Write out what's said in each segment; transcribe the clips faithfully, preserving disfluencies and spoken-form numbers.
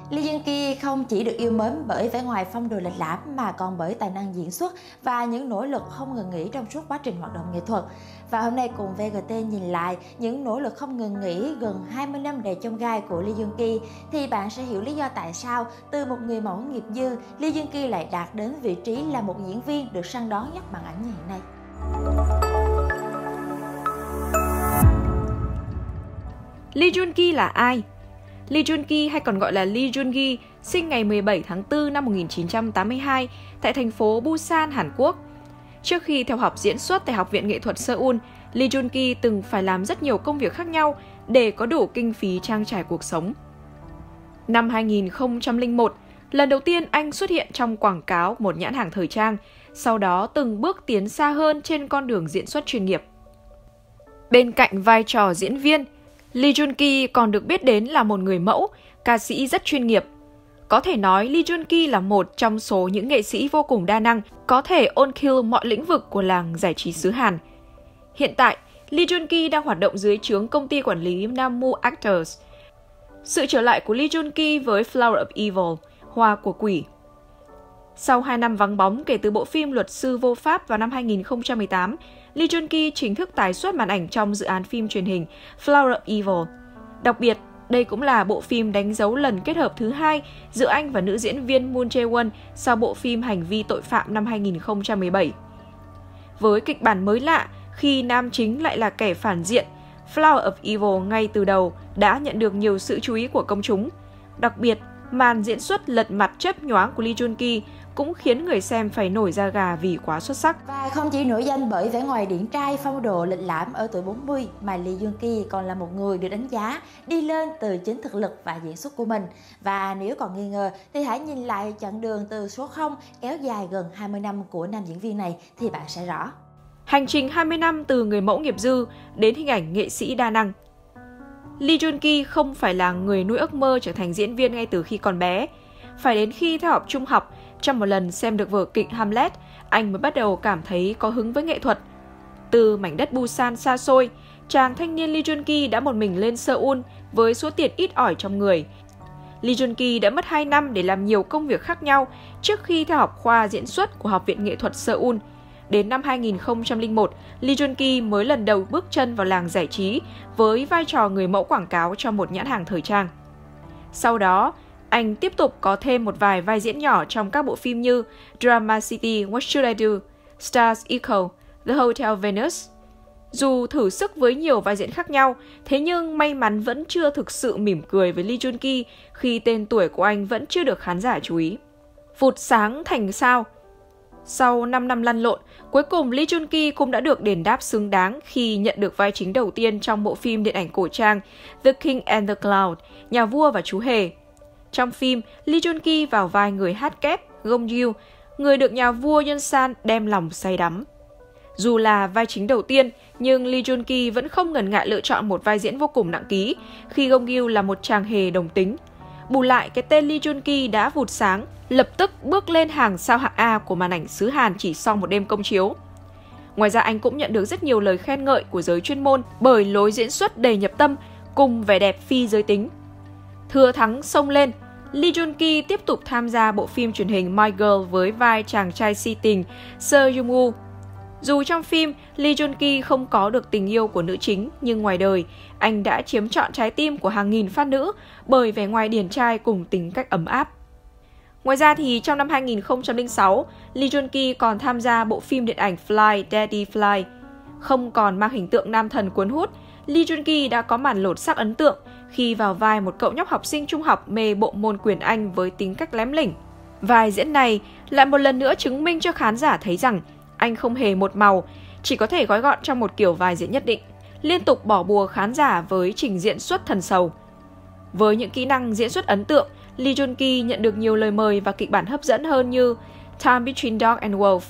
Lee Jun Ki không chỉ được yêu mến bởi vẻ ngoài phong độ lịch lãm mà còn bởi tài năng diễn xuất và những nỗ lực không ngừng nghỉ trong suốt quá trình hoạt động nghệ thuật. Và hôm nay cùng vê giê tê nhìn lại những nỗ lực không ngừng nghỉ gần hai mươi năm đầy chông gai của Lee Jun Ki thì bạn sẽ hiểu lý do tại sao từ một người mẫu nghiệp dư, Lee Jun Ki lại đạt đến vị trí là một diễn viên được săn đón nhất màn ảnh như hiện nay. Lee Jun Ki là ai? Lee Jun Ki hay còn gọi là Lee Jun Gi, sinh ngày mười bảy tháng tư năm một nghìn chín trăm tám mươi hai tại thành phố Busan, Hàn Quốc. Trước khi theo học diễn xuất tại Học viện Nghệ thuật Seoul, Lee Jun Ki từng phải làm rất nhiều công việc khác nhau để có đủ kinh phí trang trải cuộc sống. Năm hai nghìn không trăm lẻ một, lần đầu tiên anh xuất hiện trong quảng cáo một nhãn hàng thời trang, sau đó từng bước tiến xa hơn trên con đường diễn xuất chuyên nghiệp. Bên cạnh vai trò diễn viên, Lee Jun Ki còn được biết đến là một người mẫu, ca sĩ rất chuyên nghiệp. Có thể nói Lee Jun Ki là một trong số những nghệ sĩ vô cùng đa năng, có thể ôn kill mọi lĩnh vực của làng giải trí xứ Hàn. Hiện tại, Lee Jun Ki đang hoạt động dưới trướng công ty quản lý Namu Actors. Sự trở lại của Lee Jun Ki với Flower of Evil, Hoa của Quỷ. Sau hai năm vắng bóng kể từ bộ phim Luật sư vô pháp vào năm hai nghìn không trăm mười tám, Lee Jun Ki chính thức tái xuất màn ảnh trong dự án phim truyền hình Flower of Evil. Đặc biệt, đây cũng là bộ phim đánh dấu lần kết hợp thứ hai giữa anh và nữ diễn viên Moon Jae-won sau bộ phim Hành vi tội phạm năm hai nghìn không trăm mười bảy. Với kịch bản mới lạ, khi nam chính lại là kẻ phản diện, Flower of Evil ngay từ đầu đã nhận được nhiều sự chú ý của công chúng. Đặc biệt, màn diễn xuất lật mặt chớp nhoáng của Lee Jun Ki cũng khiến người xem phải nổi da gà vì quá xuất sắc. Và không chỉ nổi danh bởi vẻ ngoài điển trai phong độ lịch lãm ở tuổi bốn mươi mà Lee Jun Ki còn là một người được đánh giá đi lên từ chính thực lực và diễn xuất của mình. Và nếu còn nghi ngờ thì hãy nhìn lại chặng đường từ số không kéo dài gần hai mươi năm của nam diễn viên này thì bạn sẽ rõ. Hành trình hai mươi năm từ người mẫu nghiệp dư đến hình ảnh nghệ sĩ đa năng. Lee Jun Ki không phải là người nuôi ước mơ trở thành diễn viên ngay từ khi còn bé. Phải đến khi theo học trung học, trong một lần xem được vở kịch Hamlet, anh mới bắt đầu cảm thấy có hứng với nghệ thuật. Từ mảnh đất Busan xa xôi, chàng thanh niên Lee Jun Ki đã một mình lên Seoul với số tiền ít ỏi trong người. Lee Jun Ki đã mất hai năm để làm nhiều công việc khác nhau trước khi theo học khoa diễn xuất của Học viện Nghệ thuật Seoul. Đến năm hai nghìn không trăm lẻ một, Lee Jun Ki mới lần đầu bước chân vào làng giải trí với vai trò người mẫu quảng cáo cho một nhãn hàng thời trang. Sau đó, anh tiếp tục có thêm một vài vai diễn nhỏ trong các bộ phim như Drama City, What Should I Do, Stars Echo, The Hotel Venus. Dù thử sức với nhiều vai diễn khác nhau, thế nhưng may mắn vẫn chưa thực sự mỉm cười với Lee Jun Ki khi tên tuổi của anh vẫn chưa được khán giả chú ý. Vụt sáng thành sao. Sau năm năm lăn lộn, cuối cùng Lee Jun Ki cũng đã được đền đáp xứng đáng khi nhận được vai chính đầu tiên trong bộ phim điện ảnh cổ trang The King and the Cloud, Nhà vua và chú hề. Trong phim, Lee Jun Ki vào vai người hát kép Gong Yoo, người được nhà vua Yeon San đem lòng say đắm. Dù là vai chính đầu tiên, nhưng Lee Jun Ki vẫn không ngần ngại lựa chọn một vai diễn vô cùng nặng ký khi Gong Yoo là một chàng hề đồng tính. Bù lại, cái tên Lee Jun Ki đã vụt sáng, lập tức bước lên hàng sao hạng A của màn ảnh xứ Hàn chỉ sau một đêm công chiếu. Ngoài ra anh cũng nhận được rất nhiều lời khen ngợi của giới chuyên môn bởi lối diễn xuất đầy nhập tâm cùng vẻ đẹp phi giới tính. Thừa thắng xông lên, Lee Jun Ki tiếp tục tham gia bộ phim truyền hình My Girl với vai chàng trai si tình Seo Jung Woo. Dù trong phim, Lee Jun Ki không có được tình yêu của nữ chính, nhưng ngoài đời, anh đã chiếm trọn trái tim của hàng nghìn fan nữ bởi vẻ ngoài điển trai cùng tính cách ấm áp. Ngoài ra thì trong năm hai nghìn không trăm lẻ sáu, Lee Jun Ki còn tham gia bộ phim điện ảnh Fly, Daddy Fly. Không còn mang hình tượng nam thần cuốn hút, Lee Jun Ki đã có màn lột xác ấn tượng khi vào vai một cậu nhóc học sinh trung học mê bộ môn quyền Anh với tính cách lém lỉnh. Vai diễn này lại một lần nữa chứng minh cho khán giả thấy rằng anh không hề một màu, chỉ có thể gói gọn trong một kiểu vai diễn nhất định, liên tục bỏ bùa khán giả với trình diễn xuất thần sầu. Với những kỹ năng diễn xuất ấn tượng, Lee Jun Ki nhận được nhiều lời mời và kịch bản hấp dẫn hơn như Time Between Dog and Wolf,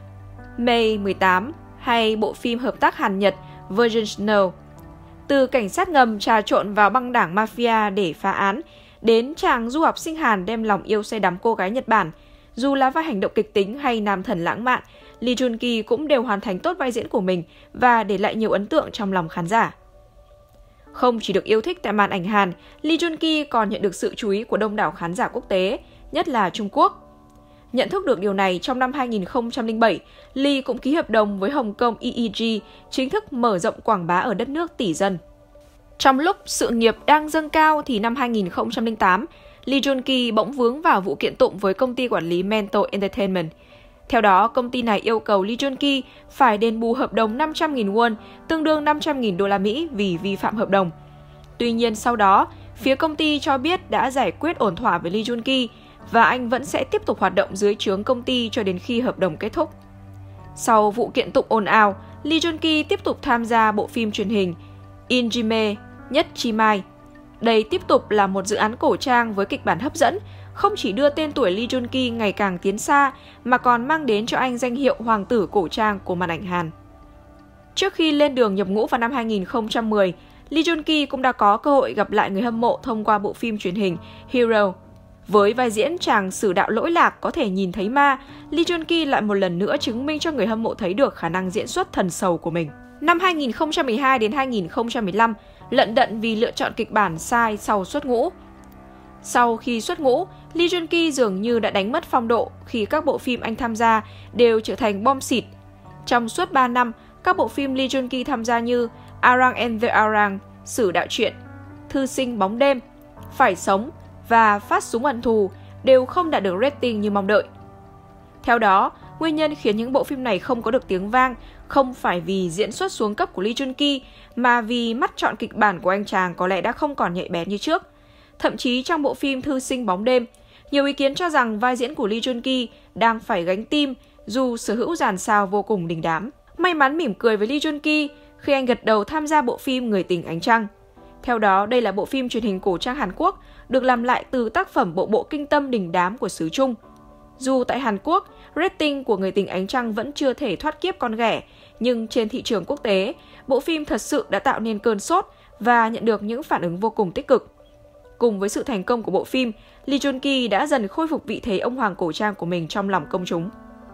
May mười tám hay bộ phim hợp tác Hàn-Nhật Virgin Snow. Từ cảnh sát ngầm trà trộn vào băng đảng mafia để phá án, đến chàng du học sinh Hàn đem lòng yêu say đắm cô gái Nhật Bản, dù là vai hành động kịch tính hay nam thần lãng mạn, Lee Jun Ki cũng đều hoàn thành tốt vai diễn của mình và để lại nhiều ấn tượng trong lòng khán giả. Không chỉ được yêu thích tại màn ảnh Hàn, Lee Joon-ki còn nhận được sự chú ý của đông đảo khán giả quốc tế, nhất là Trung Quốc. Nhận thức được điều này, trong năm hai nghìn không trăm lẻ bảy, Lee cũng ký hợp đồng với Hồng Kông E E G, chính thức mở rộng quảng bá ở đất nước tỷ dân. Trong lúc sự nghiệp đang dâng cao thì năm hai nghìn không trăm lẻ tám, Lee Joon-ki bỗng vướng vào vụ kiện tụng với công ty quản lý Mento Entertainment. Theo đó, công ty này yêu cầu Lee Joon-ki phải đền bù hợp đồng năm trăm nghìn won, tương đương năm trăm nghìn đô la Mỹ vì vi phạm hợp đồng. Tuy nhiên sau đó, phía công ty cho biết đã giải quyết ổn thỏa với Lee Joon-ki và anh vẫn sẽ tiếp tục hoạt động dưới trướng công ty cho đến khi hợp đồng kết thúc. Sau vụ kiện tụng ồn ào, Lee Joon-ki tiếp tục tham gia bộ phim truyền hình Injime Nhất Chi Mai. Đây tiếp tục là một dự án cổ trang với kịch bản hấp dẫn, không chỉ đưa tên tuổi Lee Joon-ki ngày càng tiến xa, mà còn mang đến cho anh danh hiệu hoàng tử cổ trang của màn ảnh Hàn. Trước khi lên đường nhập ngũ vào năm hai nghìn không trăm mười, Lee Joon-ki cũng đã có cơ hội gặp lại người hâm mộ thông qua bộ phim truyền hình Hero. Với vai diễn chàng sử đạo lỗi lạc có thể nhìn thấy ma, Lee Joon-ki lại một lần nữa chứng minh cho người hâm mộ thấy được khả năng diễn xuất thần sầu của mình. Năm hai nghìn không trăm mười hai đến hai nghìn không trăm mười lăm, lận đận vì lựa chọn kịch bản sai sau xuất ngũ. Sau khi xuất ngũ, Lee Joon-ki dường như đã đánh mất phong độ khi các bộ phim anh tham gia đều trở thành bom xịt. Trong suốt ba năm, các bộ phim Lee Joon-ki tham gia như Arang and the Arang, Sử đạo truyện, Thư sinh bóng đêm, Phải sống và Phát súng hận thù đều không đạt được rating như mong đợi. Theo đó, nguyên nhân khiến những bộ phim này không có được tiếng vang không phải vì diễn xuất xuống cấp của Lee Joon-ki, mà vì mắt chọn kịch bản của anh chàng có lẽ đã không còn nhạy bén như trước. Thậm chí trong bộ phim Thư sinh bóng đêm, nhiều ý kiến cho rằng vai diễn của Lee Joon-ki đang phải gánh tim dù sở hữu dàn sao vô cùng đình đám. May mắn mỉm cười với Lee Joon-ki khi anh gật đầu tham gia bộ phim Người tình ánh trăng. Theo đó, đây là bộ phim truyền hình cổ trang Hàn Quốc được làm lại từ tác phẩm bộ bộ kinh tâm đình đám của xứ Trung. Dù tại Hàn Quốc, rating của Người tình ánh trăng vẫn chưa thể thoát kiếp con ghẻ, nhưng trên thị trường quốc tế, bộ phim thật sự đã tạo nên cơn sốt và nhận được những phản ứng vô cùng tích cực. Cùng với sự thành công của bộ phim, Lee Joon-ki đã dần khôi phục vị thế ông hoàng cổ trang của mình trong lòng công chúng.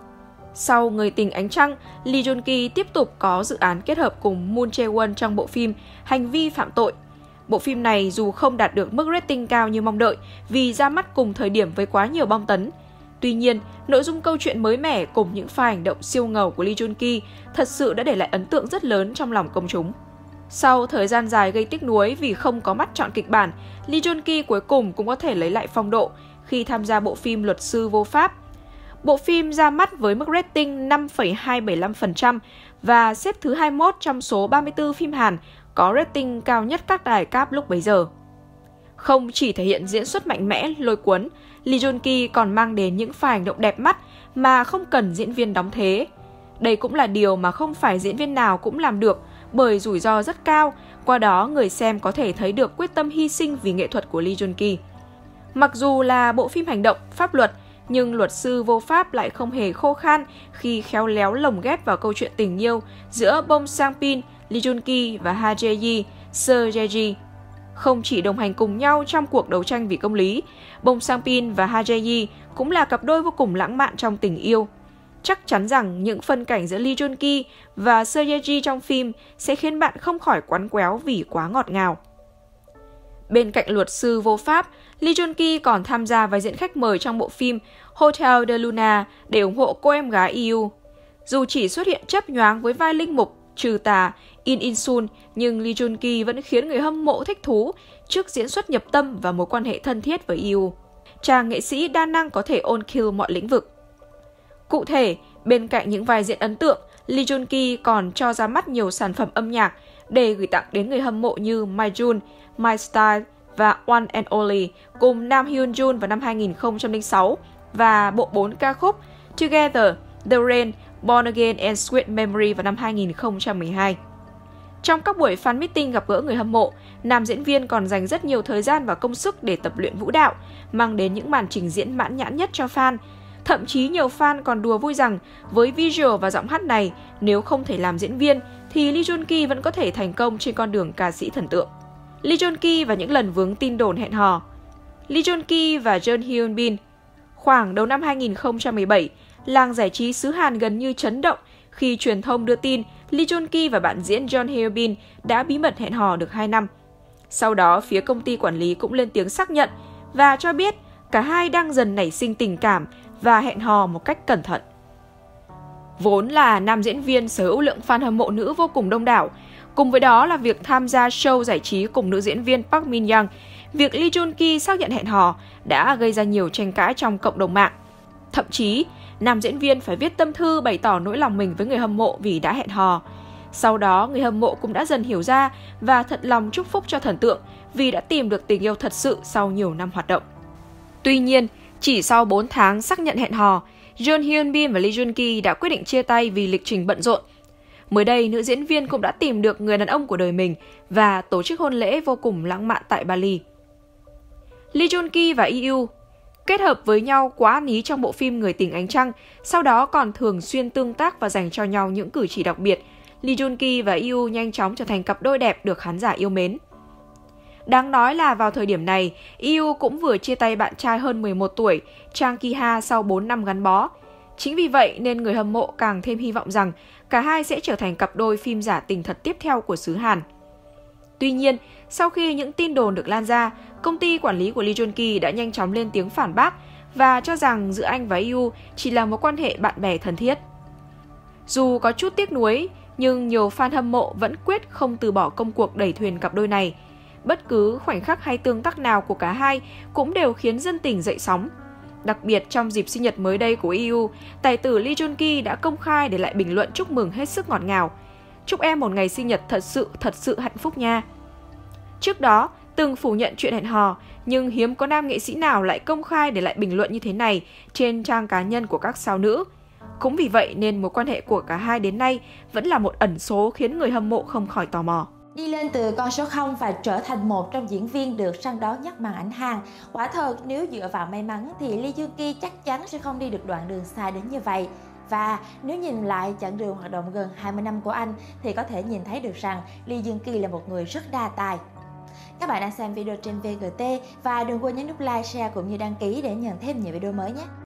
Sau Người tình ánh trăng, Lee Joon-ki tiếp tục có dự án kết hợp cùng Moon Jae-won trong bộ phim Hành vi phạm tội. Bộ phim này dù không đạt được mức rating cao như mong đợi vì ra mắt cùng thời điểm với quá nhiều bom tấn. Tuy nhiên, nội dung câu chuyện mới mẻ cùng những pha hành động siêu ngầu của Lee Joon-ki thật sự đã để lại ấn tượng rất lớn trong lòng công chúng. Sau thời gian dài gây tiếc nuối vì không có mắt chọn kịch bản, Lee Joon-ki cuối cùng cũng có thể lấy lại phong độ khi tham gia bộ phim Luật sư vô pháp. Bộ phim ra mắt với mức rating năm phẩy hai bảy lăm phần trăm và xếp thứ hai mươi mốt trong số ba mươi tư phim Hàn có rating cao nhất các đài cáp lúc bấy giờ. Không chỉ thể hiện diễn xuất mạnh mẽ, lôi cuốn, Lee Joon-ki còn mang đến những pha hành động đẹp mắt mà không cần diễn viên đóng thế. Đây cũng là điều mà không phải diễn viên nào cũng làm được bởi rủi ro rất cao, qua đó người xem có thể thấy được quyết tâm hy sinh vì nghệ thuật của Lee Joon-ki. Mặc dù là bộ phim hành động, pháp luật, nhưng Luật sư vô pháp lại không hề khô khan khi khéo léo lồng ghép vào câu chuyện tình yêu giữa Bong Sang-pin, Lee Joon-ki và Ha Jae-yi, Seo Jae-ji. Không chỉ đồng hành cùng nhau trong cuộc đấu tranh vì công lý, Bong Sang-pin và Ha Jae-yi cũng là cặp đôi vô cùng lãng mạn trong tình yêu. Chắc chắn rằng những phân cảnh giữa Lee Joon-ki và Seo Jae-ji trong phim sẽ khiến bạn không khỏi quắn quéo vì quá ngọt ngào. Bên cạnh Luật sư vô pháp, Lee Joon-ki còn tham gia vai diễn khách mời trong bộ phim Hotel de Luna để ủng hộ cô em gái i u. Dù chỉ xuất hiện chớp nhoáng với vai linh mục trừ tà In In Sun, nhưng Lee Joon-ki vẫn khiến người hâm mộ thích thú trước diễn xuất nhập tâm và mối quan hệ thân thiết với i u. Chàng nghệ sĩ đa năng có thể ôn kill mọi lĩnh vực. Cụ thể, bên cạnh những vai diễn ấn tượng, Lee Joon-ki còn cho ra mắt nhiều sản phẩm âm nhạc để gửi tặng đến người hâm mộ như My June, My Style và One and Only cùng Nam Hyun Jun vào năm hai nghìn không trăm lẻ sáu và bộ bốn ca khúc Together, The Rain, Born Again and Sweet Memory vào năm hai nghìn không trăm mười hai. Trong các buổi fan meeting gặp gỡ người hâm mộ, nam diễn viên còn dành rất nhiều thời gian và công sức để tập luyện vũ đạo, mang đến những màn trình diễn mãn nhãn nhất cho fan. Thậm chí nhiều fan còn đùa vui rằng với visual và giọng hát này, nếu không thể làm diễn viên thì Lee Joon-ki vẫn có thể thành công trên con đường ca sĩ thần tượng. Lee Joon-ki và những lần vướng tin đồn hẹn hò. Lee Joon-ki và Jeon Hyun Bin. Khoảng đầu năm hai nghìn không trăm mười bảy, làng giải trí xứ Hàn gần như chấn động khi truyền thông đưa tin Lee Joon-ki và bạn diễn Jeon Hyun Bin đã bí mật hẹn hò được hai năm. Sau đó, phía công ty quản lý cũng lên tiếng xác nhận và cho biết cả hai đang dần nảy sinh tình cảm và hẹn hò một cách cẩn thận. Vốn là nam diễn viên sở hữu lượng fan hâm mộ nữ vô cùng đông đảo, cùng với đó là việc tham gia show giải trí cùng nữ diễn viên Park Min Young, việc Lee Jun Ki xác nhận hẹn hò đã gây ra nhiều tranh cãi trong cộng đồng mạng. Thậm chí, nam diễn viên phải viết tâm thư bày tỏ nỗi lòng mình với người hâm mộ vì đã hẹn hò. Sau đó, người hâm mộ cũng đã dần hiểu ra và thật lòng chúc phúc cho thần tượng vì đã tìm được tình yêu thật sự sau nhiều năm hoạt động. Tuy nhiên, chỉ sau bốn tháng xác nhận hẹn hò, Jeon Hyun Bin và Lee Jun Ki đã quyết định chia tay vì lịch trình bận rộn. Mới đây, nữ diễn viên cũng đã tìm được người đàn ông của đời mình và tổ chức hôn lễ vô cùng lãng mạn tại Bali. Lee Jun Ki và i u kết hợp với nhau quá ăn ý trong bộ phim Người tình ánh trăng, sau đó còn thường xuyên tương tác và dành cho nhau những cử chỉ đặc biệt. Lee Jun Ki và i u nhanh chóng trở thành cặp đôi đẹp được khán giả yêu mến. Đáng nói là vào thời điểm này, i u cũng vừa chia tay bạn trai hơn mười một tuổi, Chang Ki-ha sau bốn năm gắn bó. Chính vì vậy nên người hâm mộ càng thêm hy vọng rằng cả hai sẽ trở thành cặp đôi phim giả tình thật tiếp theo của xứ Hàn. Tuy nhiên, sau khi những tin đồn được lan ra, công ty quản lý của Lee Jun Ki đã nhanh chóng lên tiếng phản bác và cho rằng giữa anh và i u chỉ là mối quan hệ bạn bè thân thiết. Dù có chút tiếc nuối, nhưng nhiều fan hâm mộ vẫn quyết không từ bỏ công cuộc đẩy thuyền cặp đôi này. Bất cứ khoảnh khắc hay tương tác nào của cả hai cũng đều khiến dân tình dậy sóng. Đặc biệt trong dịp sinh nhật mới đây của i u, tài tử Lee Jun Ki đã công khai để lại bình luận chúc mừng hết sức ngọt ngào. Chúc em một ngày sinh nhật thật sự, thật sự hạnh phúc nha. Trước đó, từng phủ nhận chuyện hẹn hò, nhưng hiếm có nam nghệ sĩ nào lại công khai để lại bình luận như thế này trên trang cá nhân của các sao nữ. Cũng vì vậy nên mối quan hệ của cả hai đến nay vẫn là một ẩn số khiến người hâm mộ không khỏi tò mò. Đi lên từ con số không và trở thành một trong diễn viên được săn đón nhất màn ảnh Hàn. Quả thật, nếu dựa vào may mắn thì Lee Jun Ki chắc chắn sẽ không đi được đoạn đường xa đến như vậy. Và nếu nhìn lại chặng đường hoạt động gần hai mươi năm của anh thì có thể nhìn thấy được rằng Lee Jun Ki là một người rất đa tài. Các bạn đang xem video trên vê giê tê và đừng quên nhấn nút like, share cũng như đăng ký để nhận thêm nhiều video mới nhé.